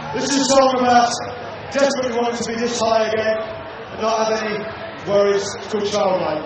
This is a song about desperately wanting to be this high again and not have any worries. It's called Childlike.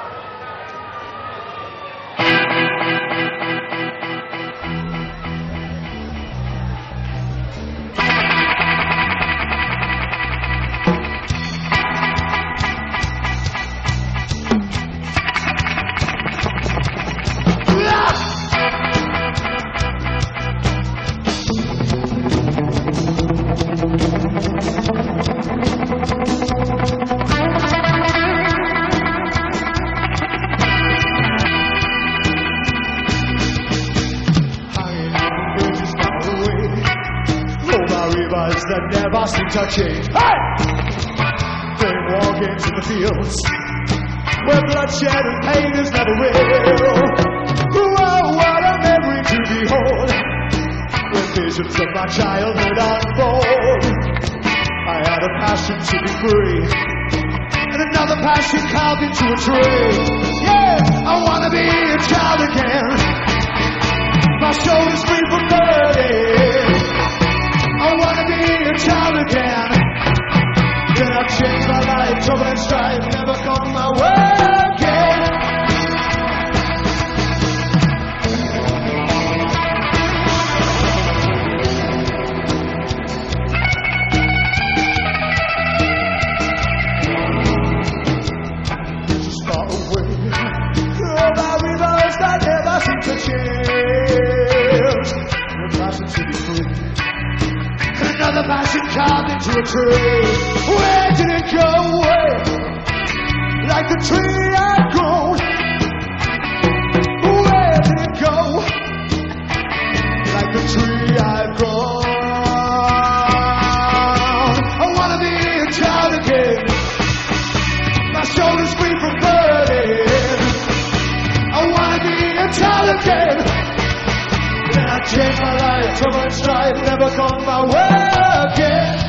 That never seem to change. Hey! They walk into the fields where bloodshed and pain is never real. Whoa, what a memory to behold, when visions of my childhood unfold. I had a passion to be free, and another passion carved into a tree. Yeah, I wanna be a child again. My shoulders free from burden. I wanna be a child again. Then I've changed my life, trouble and strife never come my way again. Just far away, all my rivers that never seem to change. The passion to be free, another passion carved into a tree. Where did it go? Like the tree I've grown. Where did it go? Like the tree I've grown. I wanna be a child again. My shoulders free from burden. I wanna be a child again. Then I changed my life, trouble and strife never come my way again.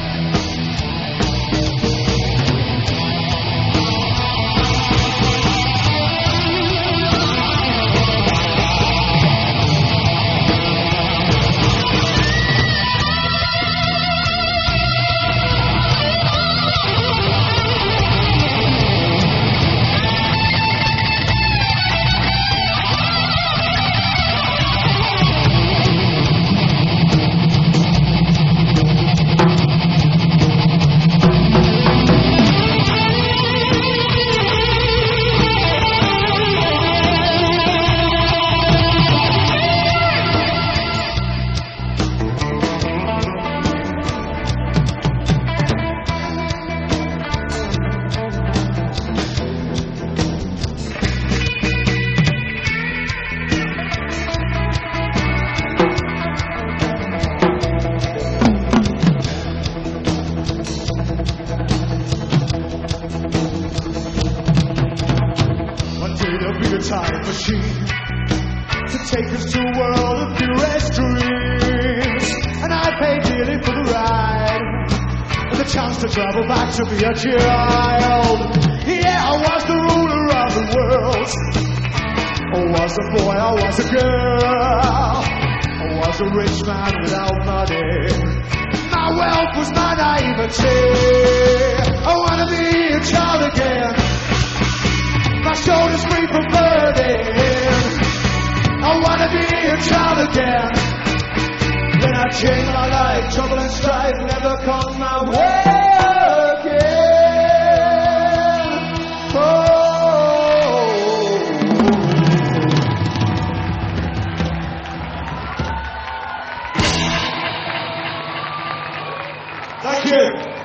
Time machine to take us to a world of purest dreams, and I paid dearly for the ride and the chance to travel back to be a child. Yeah, I was the ruler of the world. I was a boy, I was a girl. I was a rich man without money. My wealth was my naivety. I wanna be a child again. My shoulders free from burden. I wanna be a child again. Then I change my life, trouble and strife never come my way again. Oh. Thank you.